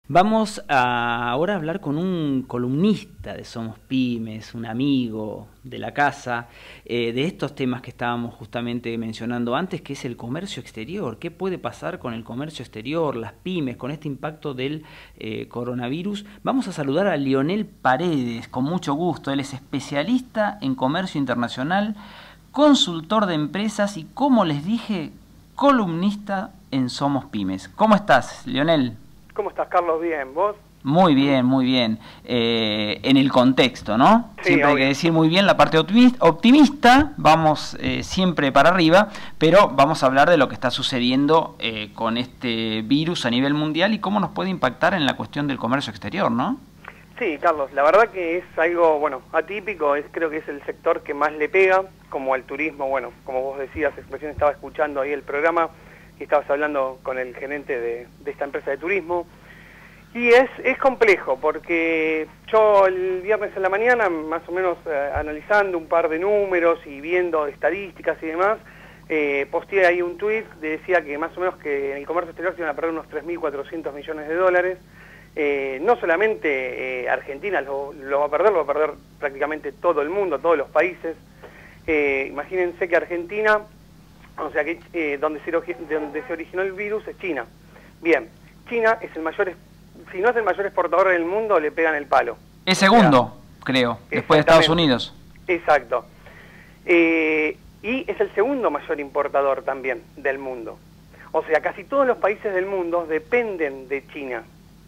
Vamos a ahora hablar con un columnista de Somos Pymes, un amigo de la casa, de estos temas que estábamos justamente mencionando antes, que es el comercio exterior. ¿Qué puede pasar con el comercio exterior, las pymes, con este impacto del coronavirus? Vamos a saludar a Lionel Paredes, con mucho gusto. Él es especialista en comercio internacional, consultor de empresas y, como les dije, columnista en Somos Pymes. ¿Cómo estás, Lionel? ¿Cómo estás, Carlos? Bien, ¿vos? Muy bien, muy bien. En el contexto, ¿no? Sí, siempre hay que decir muy bien la parte optimista, vamos siempre para arriba, pero vamos a hablar de lo que está sucediendo con este virus a nivel mundial y cómo nos puede impactar en la cuestión del comercio exterior, ¿no? Sí, Carlos, la verdad que es algo, atípico, creo que es el sector que más le pega, como al turismo, como vos decías, expresión, estaba escuchando ahí el programa, y estabas hablando con el gerente de esta empresa de turismo, y es complejo, porque yo el viernes en la mañana, más o menos analizando un par de números y viendo estadísticas y demás, posteé ahí un tuit, decía que más o menos que en el comercio exterior se iban a perder unos 3.400 millones de dólares, no solamente Argentina lo va a perder prácticamente todo el mundo, todos los países. Imagínense que Argentina, o sea que donde se originó el virus es China. Bien, China es el mayor, si no es el mayor exportador del mundo, le pegan el palo. Es segundo, creo, después de Estados Unidos. Exacto. Y es el segundo mayor importador también del mundo. O sea, casi todos los países del mundo dependen de China.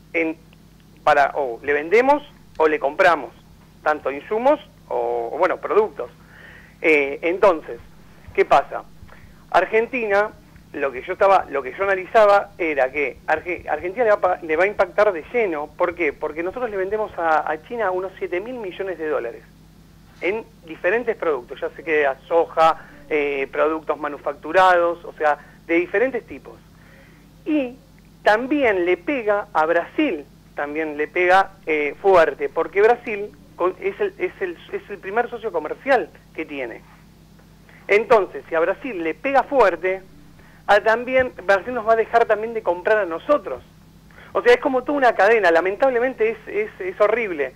O le vendemos o le compramos, tanto insumos o productos. Entonces, ¿qué pasa? Argentina, lo que yo analizaba era que Argentina le va a impactar de lleno. ¿Por qué? Porque nosotros le vendemos a China unos 7.000 millones de dólares en diferentes productos, ya sea soja, productos manufacturados, o sea, de diferentes tipos. Y también le pega a Brasil, también le pega fuerte, porque Brasil es el primer socio comercial que tiene. Entonces, si a Brasil le pega fuerte, también Brasil nos va a dejar también de comprar a nosotros. O sea, es como toda una cadena. Lamentablemente es horrible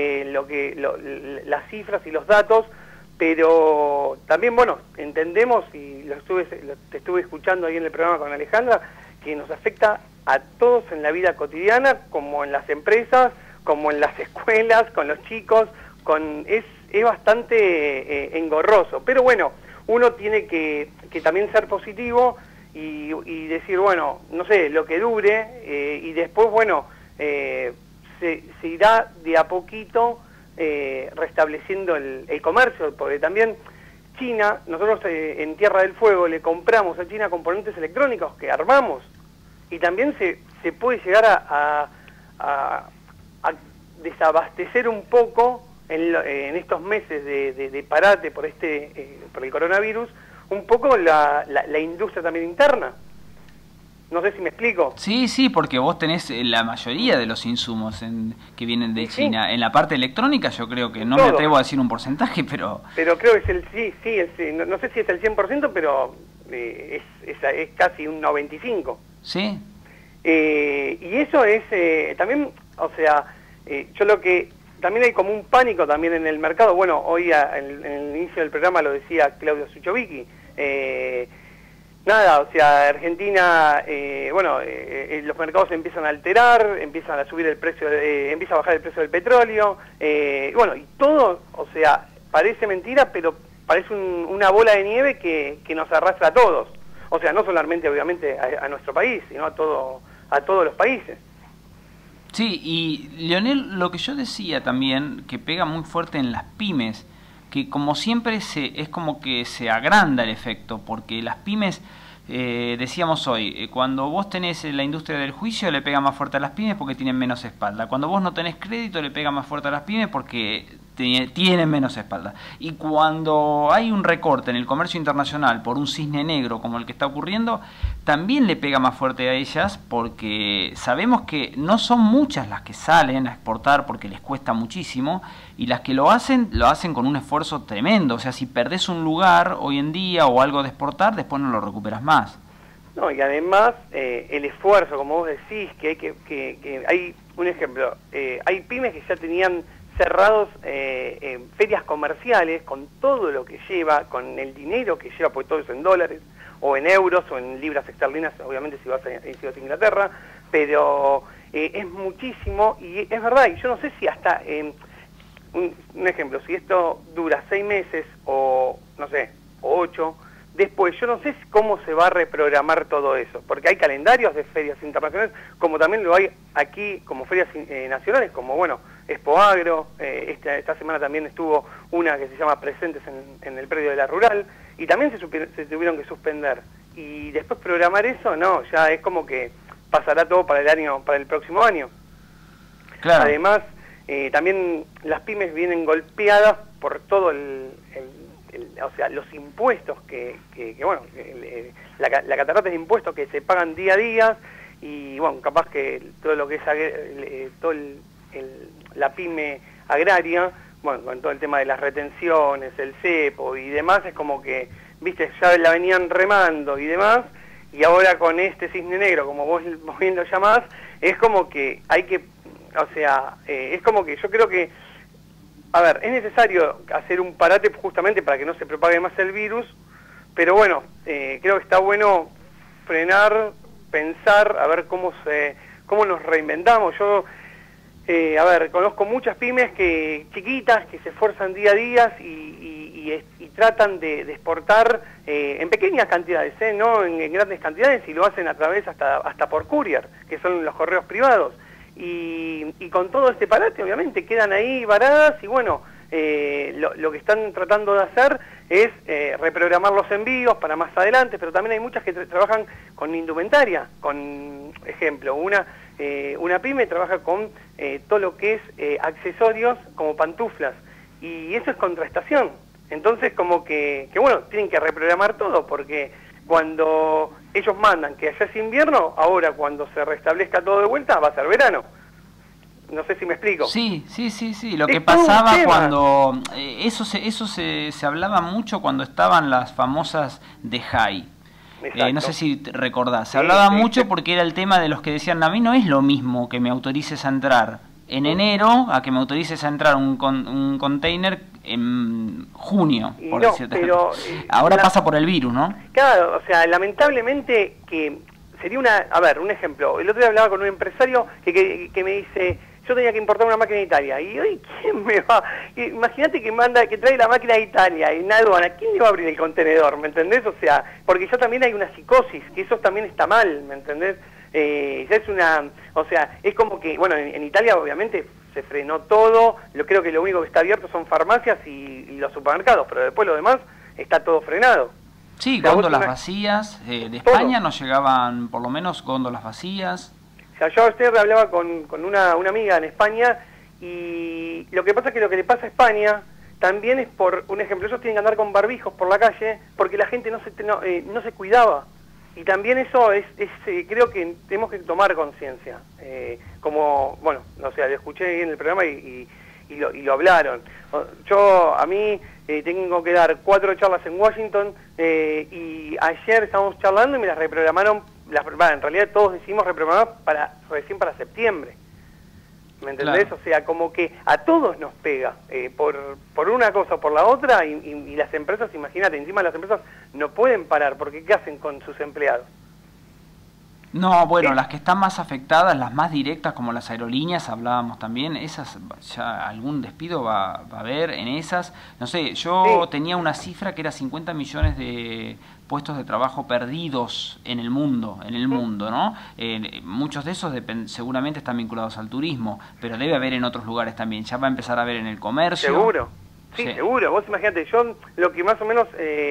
las cifras y los datos, pero también, entendemos, y te estuve escuchando ahí en el programa con Alejandra, que nos afecta a todos en la vida cotidiana, como en las empresas, como en las escuelas, con los chicos, es bastante engorroso. Pero bueno, uno tiene que también ser positivo y decir, no sé, lo que dure, y después, se irá de a poquito restableciendo el comercio, porque también China, nosotros en Tierra del Fuego le compramos a China componentes electrónicos que armamos, y también se puede llegar a desabastecer un poco en estos meses de parate por el coronavirus, un poco la industria también interna. No sé si me explico. Sí, porque vos tenés la mayoría de los insumos que vienen de China. En la parte electrónica yo creo que, no me atrevo a decir un porcentaje, pero... Pero creo que es no sé si es el 100%, pero es casi un 95%. Sí. Y eso es también, o sea, yo lo que... También hay como un pánico también en el mercado. Hoy en el inicio del programa lo decía Claudio Suchovicki. Argentina, los mercados empiezan a alterar, empiezan a subir el precio, empieza a bajar el precio del petróleo, y todo, o sea, parece mentira, pero parece una bola de nieve que nos arrastra a todos. O sea, no solamente, obviamente, a nuestro país, sino a todos los países. Sí, y Lionel, lo que yo decía también, que pega muy fuerte en las pymes, que como siempre es como que se agranda el efecto, porque las pymes, decíamos hoy, cuando vos tenés la industria del juicio le pega más fuerte a las pymes porque tienen menos espalda. Cuando vos no tenés crédito le pega más fuerte a las pymes porque tienen menos espalda. Y cuando hay un recorte en el comercio internacional por un cisne negro como el que está ocurriendo, también le pega más fuerte a ellas porque sabemos que no son muchas las que salen a exportar porque les cuesta muchísimo, y las que lo hacen con un esfuerzo tremendo. O sea, si perdés un lugar hoy en día o algo de exportar, después no lo recuperas más. No, y además el esfuerzo, como vos decís, que hay que hay un ejemplo, hay pymes que ya tenían cerrados ferias comerciales con todo lo que lleva, con el dinero que lleva, pues todo eso en dólares, o en euros, o en libras esterlinas, obviamente si vas a Inglaterra, pero es muchísimo, y es verdad, y yo no sé si hasta, un ejemplo, si esto dura 6 meses, o no sé, o 8, después, yo no sé cómo se va a reprogramar todo eso, porque hay calendarios de ferias internacionales, como también lo hay aquí como ferias nacionales, como, bueno, Expo Agro, esta semana también estuvo una que se llama Presentes en el predio de la Rural, y también se tuvieron que suspender. Y después programar eso, no, ya es como que pasará todo para el próximo año. Claro. Además, también las pymes vienen golpeadas por todo o sea, los impuestos bueno, la catarata de impuestos que se pagan día a día, y bueno, capaz que todo lo que es la pyme agraria, bueno, con todo el tema de las retenciones, el cepo y demás, es como que, viste, ya la venían remando y demás, y ahora con este cisne negro, como vos bien lo llamás, es como que hay que, o sea, es como que yo creo que, a ver, es necesario hacer un parate justamente para que no se propague más el virus, pero bueno, creo que está bueno frenar, pensar, a ver cómo nos reinventamos. Yo, a ver, conozco muchas pymes chiquitas que se esfuerzan día a día y tratan de exportar en pequeñas cantidades, no en grandes cantidades, y lo hacen a través hasta por courier, que son los correos privados. Y con todo este parate, obviamente, quedan ahí varadas, y bueno, lo que están tratando de hacer es reprogramar los envíos para más adelante, pero también hay muchas que trabajan con indumentaria, con ejemplo, una pyme trabaja con todo lo que es accesorios como pantuflas, y eso es contraestación. Entonces como que bueno, tienen que reprogramar todo, porque cuando ellos mandan que allá es invierno, ahora cuando se restablezca todo de vuelta va a ser verano. No sé si me explico. Sí. Lo que pasaba cuando... eso se hablaba mucho cuando estaban las famosas de High. No sé si recordás. Se hablaba mucho porque era el tema de los que decían, a mí no es lo mismo que me autorices a entrar en enero a que me autorices a entrar un container en junio, por decirte. Pero, ahora pasa por el virus, ¿no? Claro, o sea, lamentablemente que sería un ejemplo. El otro día hablaba con un empresario que me dice, yo tenía que importar una máquina de Italia, y hoy, ¿quién me va? Imagínate que trae la máquina de Italia en una aduana, ¿quién le va a abrir el contenedor? ¿Me entendés? O sea, porque ya también hay una psicosis, que eso también está mal, ¿me entendés? Ya es o sea, es como que, bueno, en Italia obviamente se frenó todo, creo que lo único que está abierto son farmacias y los supermercados, pero después lo demás está todo frenado. Sí, góndolas vacías, de España nos llegaban por lo menos góndolas vacías. O sea, yo ayer hablaba con una amiga en España, y lo que pasa es que lo que le pasa a España también es por, un ejemplo, ellos tienen que andar con barbijos por la calle porque la gente no se cuidaba. Y también eso creo que tenemos que tomar conciencia. Como, bueno, o sea, lo escuché en el programa y lo hablaron. A mí tengo que dar 4 charlas en Washington, y ayer estábamos charlando y me las reprogramaron, en realidad todos decidimos reprogramar recién para septiembre. ¿Me entendés? Claro. O sea, como que a todos nos pega, por una cosa o por la otra, y las empresas, imagínate, encima las empresas no pueden parar, porque ¿qué hacen con sus empleados? No, bueno, las que están más afectadas, las más directas, como las aerolíneas, hablábamos también, esas ya algún despido va a haber en esas. No sé, yo tenía una cifra que era 50 millones de puestos de trabajo perdidos en el mundo, ¿no? Muchos de esos seguramente están vinculados al turismo, pero debe haber en otros lugares también. Ya va a empezar a haber en el comercio. Seguro, sí, seguro. Vos imagínate, yo lo que más o menos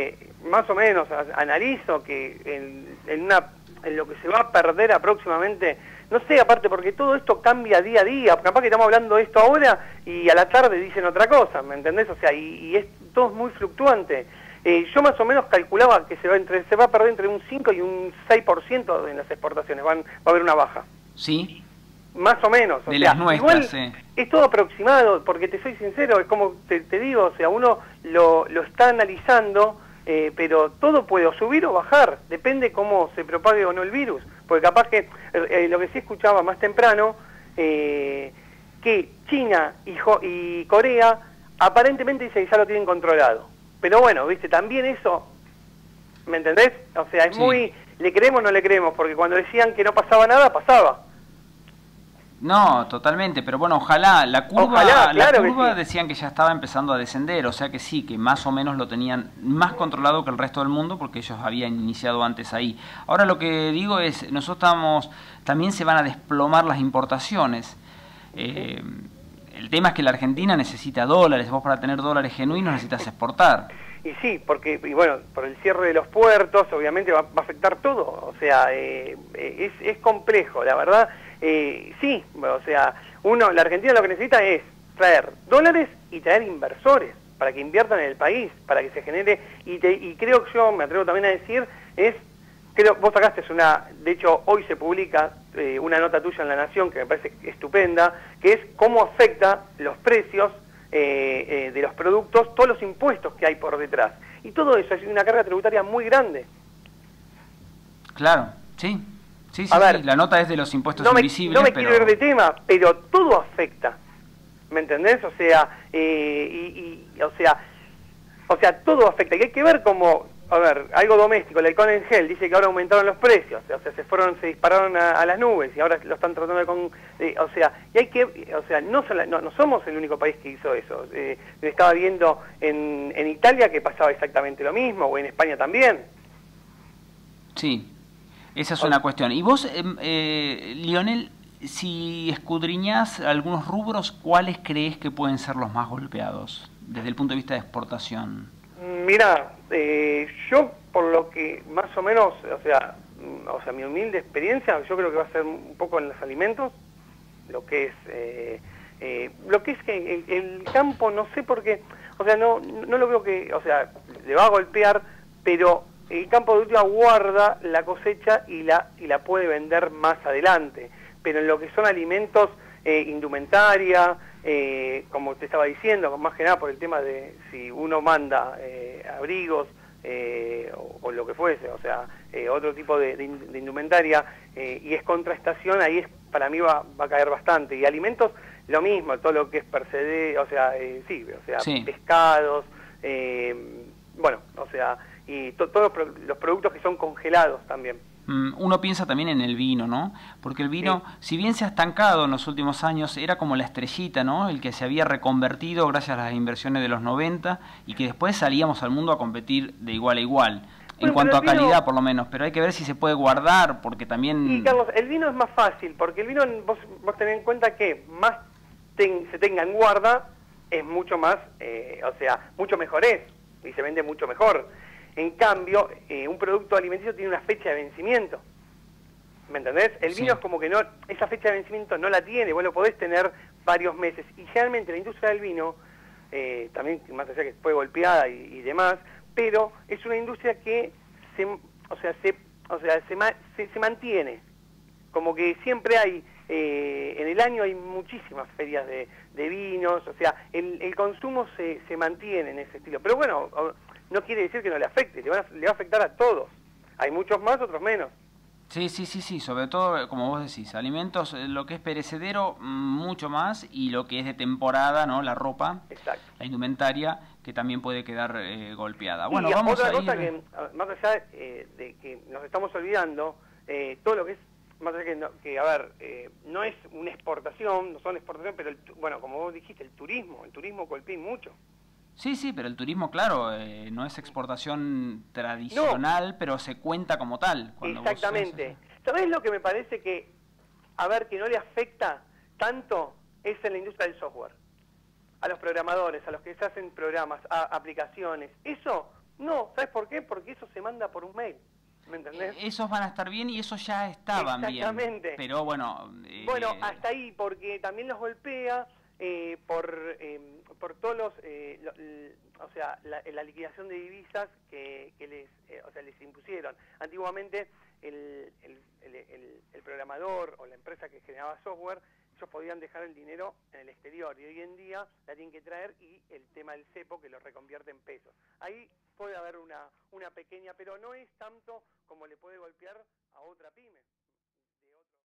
analizo, que en lo que se va a perder aproximadamente, no sé, aparte porque todo esto cambia día a día, capaz que estamos hablando de esto ahora y a la tarde dicen otra cosa, ¿me entendés? O sea, y todo es muy fluctuante. Yo más o menos calculaba que se va a perder entre un 5 y un 6% en las exportaciones, va a haber una baja. Sí. Más o menos. De las nuestras, sí. Es todo aproximado, porque te soy sincero, es como te digo, o sea, uno lo está analizando, pero todo puede o subir o bajar, depende cómo se propague o no el virus, porque capaz que, lo que sí escuchaba más temprano, que China y Corea aparentemente dice que ya lo tienen controlado, pero bueno, viste, también eso, ¿me entendés? O sea, es muy, ¿le creemos o no le creemos? Porque cuando decían que no pasaba nada, pasaba. No, totalmente, pero bueno, ojalá, la curva, Ojalá, claro, la curva que sí. decían que ya estaba empezando a descender, o sea que sí, que más o menos lo tenían más controlado que el resto del mundo porque ellos habían iniciado antes ahí. Ahora lo que digo es, también se van a desplomar las importaciones. El tema es que la Argentina necesita dólares, vos para tener dólares genuinos necesitas exportar. Y sí, porque, y bueno, por el cierre de los puertos, obviamente va a afectar todo, o sea, es complejo, la verdad. Sí, o sea, la Argentina lo que necesita es traer dólares y traer inversores para que inviertan en el país, para que se genere, y creo que yo me atrevo también a decir, vos sacaste de hecho hoy se publica una nota tuya en La Nación que me parece estupenda, que es cómo afecta los precios de los productos, todos los impuestos que hay por detrás. Y todo eso es una carga tributaria muy grande. Claro, sí. Sí, A ver, la nota es de los impuestos invisibles, no me quiero ir de tema, pero todo afecta, ¿me entendés? O sea, o sea, todo afecta. Y hay que ver cómo, a ver, algo doméstico, el alcohol en gel dice que ahora aumentaron los precios, o sea, se dispararon a las nubes y ahora lo están tratando o sea, y hay que, o sea, no somos el único país que hizo eso. Estaba viendo en Italia que pasaba exactamente lo mismo, o en España también. Sí. Esa es una cuestión. Y vos, Lionel, si escudriñás algunos rubros, ¿cuáles crees que pueden ser los más golpeados desde el punto de vista de exportación? Mira, yo por lo que más o menos, o sea, mi humilde experiencia, yo creo que va a ser un poco en los alimentos, lo que es que el campo, no sé por qué, o sea, no lo veo que, o sea, le va a golpear, pero el campo de última guarda la cosecha y la puede vender más adelante, pero en lo que son alimentos, indumentaria, como te estaba diciendo, más que nada por el tema de si uno manda abrigos o lo que fuese, o sea, otro tipo de indumentaria, y es contraestación, ahí para mí va a caer bastante. Y alimentos, lo mismo, todo lo que es o sea, sí. Pescados, bueno, o sea, y todos los productos que son congelados también. Uno piensa también en el vino, ¿no? Porque el vino, si bien se ha estancado en los últimos años, era como la estrellita, ¿no? El que se había reconvertido gracias a las inversiones de los 90 y que después salíamos al mundo a competir de igual a igual. En cuanto a calidad, por lo menos, pero hay que ver si se puede guardar, porque también... Sí, Carlos, el vino es más fácil, porque el vino, vos tenés en cuenta que más se tenga en guarda, es mucho más, o sea, mucho mejor es, y se vende mucho mejor. En cambio, un producto alimenticio tiene una fecha de vencimiento, ¿me entendés? El vino es como que esa fecha de vencimiento no la tiene, vos lo podés tener varios meses, y generalmente la industria del vino, también más allá que fue golpeada y demás, pero es una industria que se mantiene, como que siempre hay, en el año hay muchísimas ferias de vinos, o sea, el consumo se mantiene en ese estilo, pero bueno, no quiere decir que no le afecte, le va a afectar a todos, hay muchos más, otros menos. Sí, sobre todo, como vos decís, alimentos, lo que es perecedero, mucho más, y lo que es de temporada, ¿no? La ropa, exacto, la indumentaria, que también puede quedar golpeada. Bueno, y vamos otra a cosa ir... que, más allá de que nos estamos olvidando, todo lo que es, más allá que a ver, no es una exportación, no son exportación, pero, bueno, como vos dijiste, el turismo golpea mucho. Sí, pero el turismo, claro, no es exportación tradicional, pero se cuenta como tal. Exactamente. ¿Sabés lo que me parece que no le afecta tanto? Es en la industria del software. A los programadores, a los que se hacen programas, aplicaciones. Eso, no, ¿sabes por qué? Porque eso se manda por un mail. ¿Me entendés? Esos van a estar bien y esos ya estaban bien. Exactamente. Pero bueno... Bueno, hasta ahí, porque también los golpea... por todos o sea, la liquidación de divisas que les impusieron. Antiguamente el programador o la empresa que generaba software, ellos podían dejar el dinero en el exterior, y hoy en día la tienen que traer, y el tema del cepo que lo reconvierte en pesos. Ahí puede haber una pequeña, pero no es tanto como le puede golpear a otra pyme.